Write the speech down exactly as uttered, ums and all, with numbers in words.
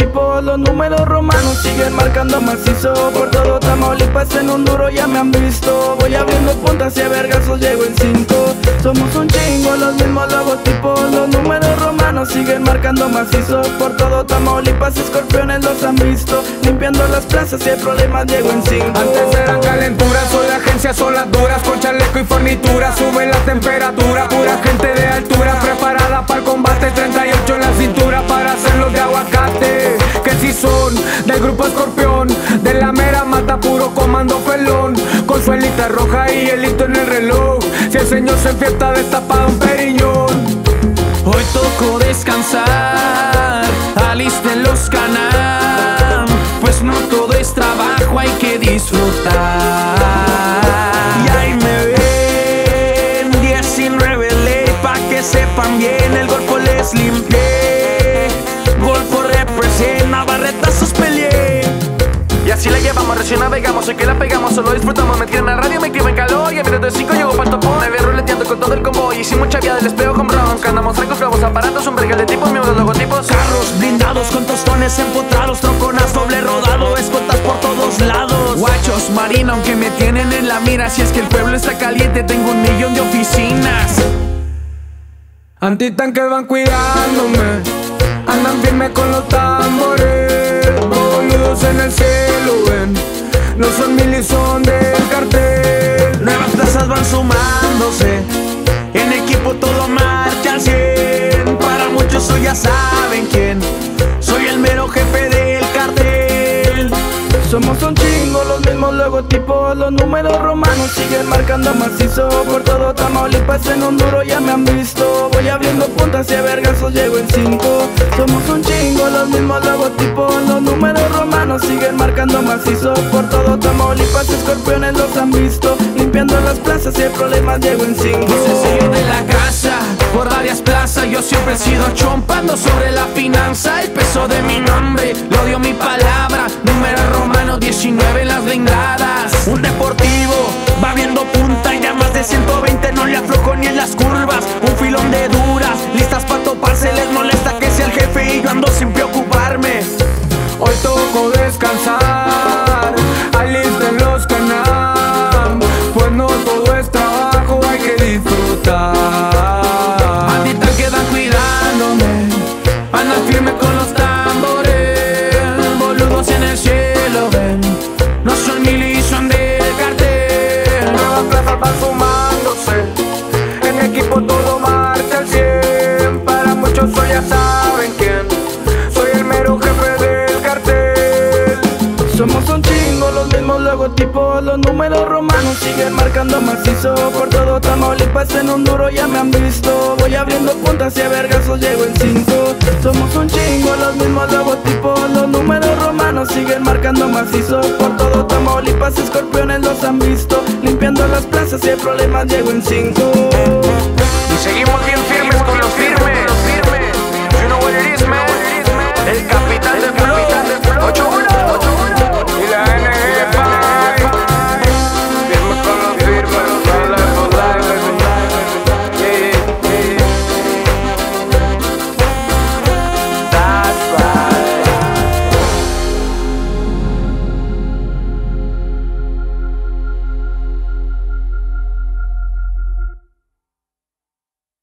logotipos, los números romanos siguen marcando macizo. Por todo Tamaulipas en un duro ya me han visto. Voy abriendo puntas y a vergazos llego en cinco. Somos un chingo, los mismos logotipos, los números romanos siguen marcando macizo. Por todo Tamaulipas escorpiones los han visto. Limpiando las plazas y hay problemas llego en cinco. Antes eran calenturas, hoy la agencia son las duras. Con chaleco y fornitura suben la temperatura. Pura gente de altura preparada para el combate. Treinta y ocho en la cintura para hacerlos de aguacate. Que si son del grupo Escorpión, de la mera mata puro comando felón. Con su elita roja y el hito en el reloj. Si el señor se enfiesta destapado un periñón. Hoy tocó descansar, alisten los canam, pues no todo es trabajo, hay que disfrutar. Y ahí me ven, diecinueve ley, pa' que sepan bien, el golfo les limpié. Golfo represent, Navarretazos peleé. Y así la llevamos, recién navegamos, hoy que la pegamos, solo disfrutamos. Me tiran a radio, me escriben calor y a minuto de cinco llego pa'l topón. Me veo ruleteando con todo el convoy y sin mucha vía del espejo con bronca. Andamos recos, clavos, aparatos, un vergal de tipos, miembros, logotipos. Carros blindados con tostones empotrados, troconas doble rodado, escoltas por todos lados. Guachos marina, aunque me tienen en la mira. Si es que el pueblo está caliente, tengo un millón de oficinas. Antitanques van cuidándome, andan firme con los tambores. Boludos en el cielo, ven, no son mil, son del cartel. Nuevas plazas van sumándose, en equipo todo marcha al cien. Para muchos hoy ya saben quién, soy el mero jefe del cartel. Somos un chingo, los mismos logotipos, los números romanos siguen marcando macizo. Por todo Tamaulipas en un duro ya me han visto. Voy abriendo puntas y a vergazos llego en cinco. Somos un chingo, los mismos logotipos, los números romanos siguen marcando macizo. Por todo Tamaulipas escorpiones los han visto. Limpiando las plazas y hay problemas llego en cinco. Sencillo de la casa, por varias plazas. Yo siempre he sido chompando sobre la finanza. El peso de mi nombre, lo dio mi palabra. Número romano diecinueve en las blindadas. Un deportivo va viendo punta y ya más de ciento veinte no le aflojo ni en las curvas. Un filón de duras, listas pa' toparse. Les molesta que sea el jefe y yo ando sin preocuparme. Hoy tocó descansar, alisten los canam, pues no todo es trabajo, hay que disfrutar. Anditan quedan cuidándome, andan firme con los tambores. Boludos en el cielo, ven, no son mil y son del cartel. Nuevas plazas van sumándose, en equipo todo marcha al cien. Para muchos hoy ya saben quién, soy el mero jefe del cartel. Somos un chingo, los mismos logotipos, los números romanos siguen marcando macizo. Por todo Tamaulipas en un duro ya me han visto. Voy abriendo puntas y a vergazos llego en cinco. Somos un chingo, los mismos logotipos, los números romanos siguen marcando macizo. Por todo Tamaulipas escorpiones los han visto. Limpiando las plazas y hay problemas llego en cinco.